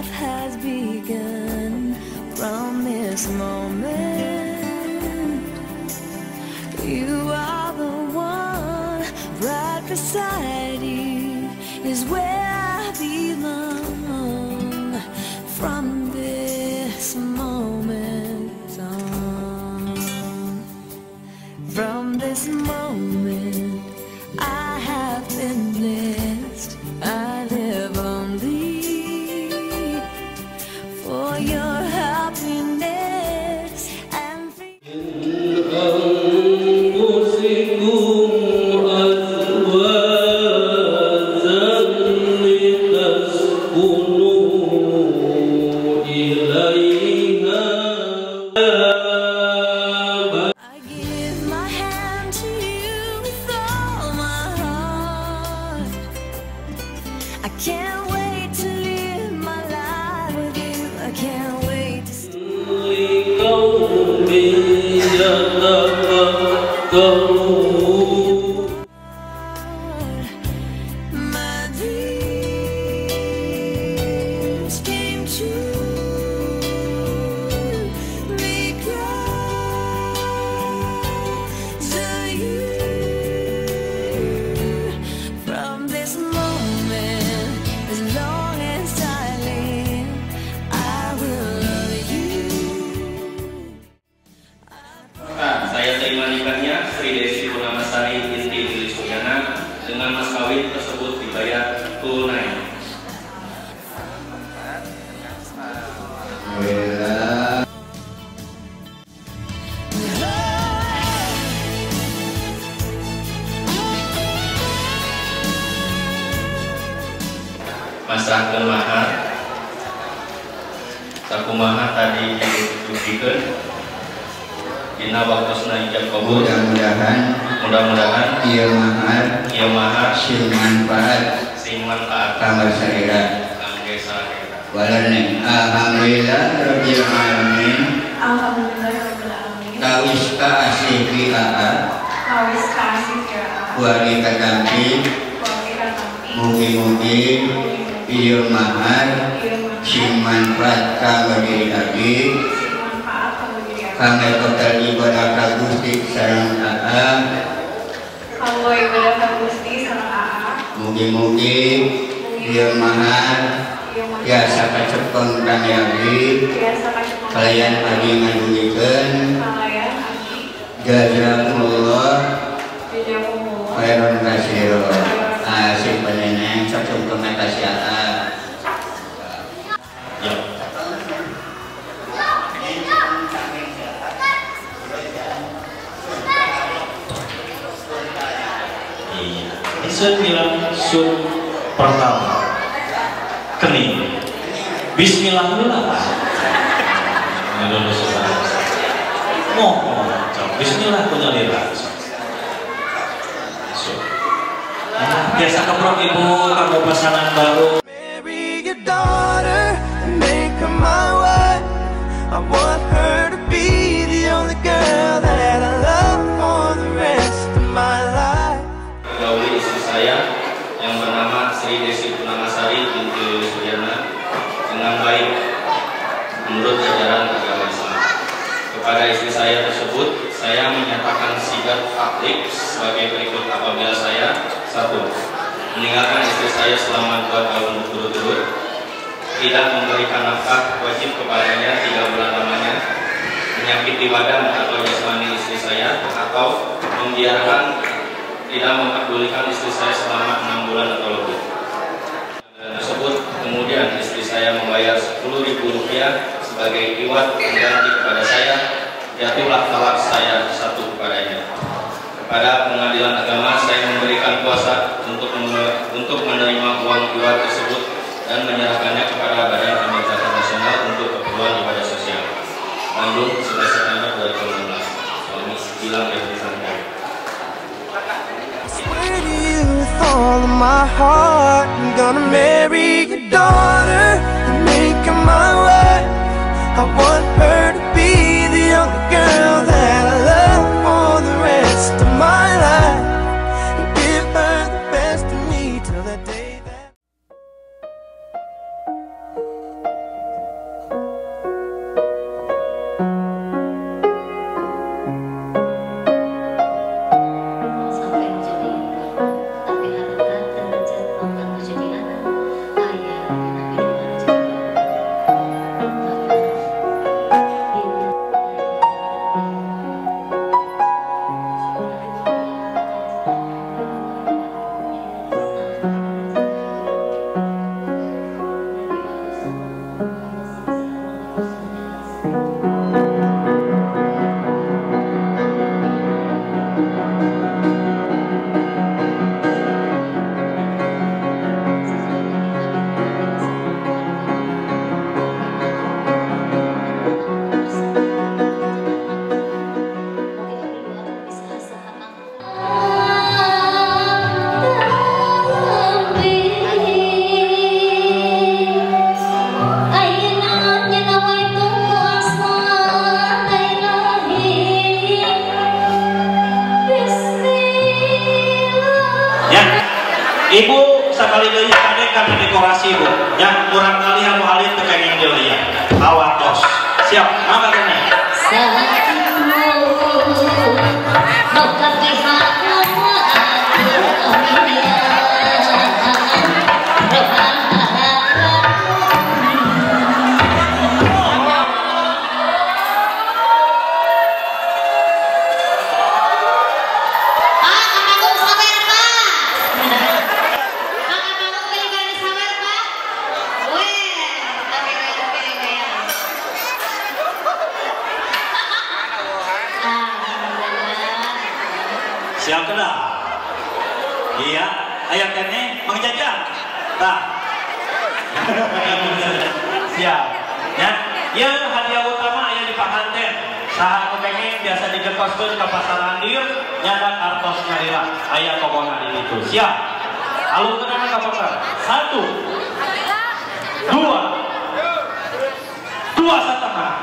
life has begun from this moment. You are the one, right beside you is where I belong. From this moment on, from this moment I have been blessed. I live only for your happiness and I can't wait to live my life with you. I can't wait to my dreams came true because of you. From this moment, as long as I live, I will love you. Saya terima nikahnya Sri Desi Purnamasari binti Willy Suryana dengan mas kawin tersebut dibayar tunai. Masrahkeun mahar, sakumaha tadi dibuktikan dina waktosna ijab kabul. Mudah-mudahan ieu mahar sing manfaat kangge saira. Walane alhamdulillah rabbil alamin. Kawis ka asih wali katampi mugi-mugi ieu mahar sing manfaat kangge diri abdi kangge total ibadah ka Gusti sareng AA. Mugi-mugi ieu mahar biasa kacepeng kangge abdi kalian abdi ngadulikeun jazakumullah khairan katsiran. Asik paneneng saking kasih AA. Sun bilang sun pertama kening bismillahirrahmanirrahim bismillah punya lirah biasa keprok ibu kamu pasangan baru. Marry your daughter and make her my wife. I want her to be the only girl that I love for the rest of my life. Gauli istri saya yang bernama Sri Desi Purnamasari binti Willy Suryana dengan baik menurut ajaran agama Islam. Kepada istri saya tersebut, saya menyatakan sigat aklik sebagai berikut apabila saya: 1. Meninggalkan istri saya selama 2 tahun berturut-turut, tidak memberikan nafkah wajib kepadanya 3 bulan lamanya, menyakiti badan atau jasmani istri saya, atau membiarkan tidak mempedulikan istri saya selama 6 bulan atau lebih. Tersebut kemudian istri saya membayar Rp10.000 sebagai iwat pengganti kepada saya, jatuhlah talak saya 1 kepadanya. Pada pengadilan agama saya memberikan kuasa untuk menerima uang iwat tersebut dan menyerahkannya kepada Badan Amil Zakat Nasional untuk keperluan ibadah sosial. Bandung, 11 September 2016. Suami bilang Evri Sandra. Swear to you with all of my heart, I'm gonna marry your daughter and make her my wife. I want her to be the only girl that I love for the rest of my life, and give her the best of me till the day that Ibu sekali deui kade kana dekorasi Bu. Ya kurang kali hamu alin teu kenging deui ya. Awatos. Siap, mangga kene. Siap kena. Iya, aya kene Mang Jajang. Tah. Siap. Ya, ya hadiah utama aya di pakanten. Saha nu pengen biasa digekoskeun ka pasar Andir, nyadat artos ngarila. Aya togona di ditu. Siap. Alungkeun ka pasar. 1 2 setengah.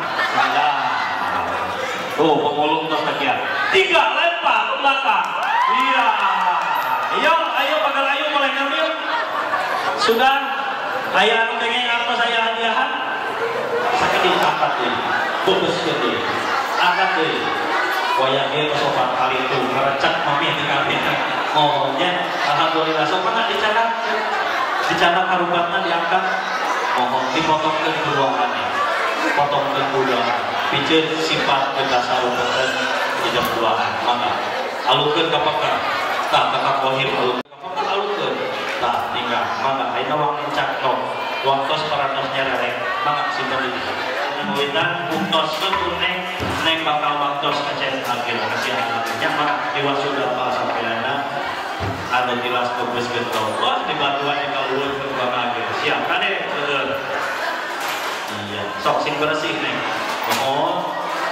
Tuh, pemulung tos tekian. 3 lempar ke belakang. Iya. Ayo pagal ayo mulai ngambil. Sudah. Aya anu pengen artos aya hadiahan. Sakit diangkat deui. Fokus deui. Angkat deui. Wayang ieu sopan kali itu ngarecek mami di kabeh. Mohonnya alhamdulillah sopan dicatat. Dicatat harubatna diangkat. Mohon dipotongkeun kuduangannya. Potongkeun kuduangan. Pijeun sifat kedasar rumpun tidak buahan. Mangga alungkeun ka pekar. Tah ka kohir alungkeun. Tah tinggal mangga ayeuna wang cakro. Waktos parantos nyarerek. Mangga simpen di ditu. Nuwitan untoskeun neng bakal waktos kecen agil kasih agilnya mangga diwasuda pa sampelana. Ada jelas kubuskeun wah di batuan di kaluhur ke agil. Siap kade bener. Iya, sok sing bersih neng. Oh,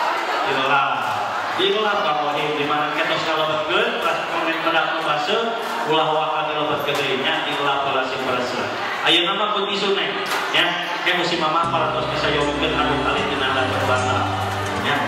ilah Bang di mana kita salebetkeun pas komen menang basa ulah wakan dilebetkeun nya ilah belasih bersih. Ayeuna mah pun isu neng ya, ke musim mama parantos bisa yomikeun anu kali dina datang basa ya.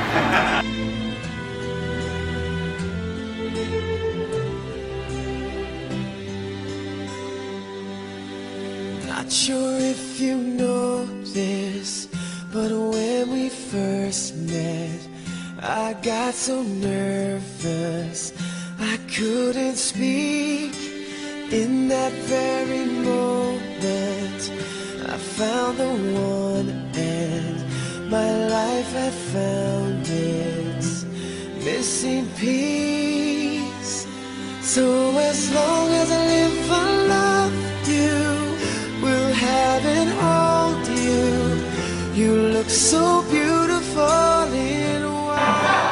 Not sure if you know this, but when we first met, I got so nervous I couldn't speak. In that very moment I found the one and my life had found its missing piece. So as long as I live I love you, will have and hold you. You look so beautiful in white.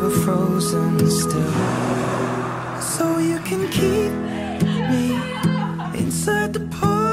forever frozen still. So you can keep me inside the pool.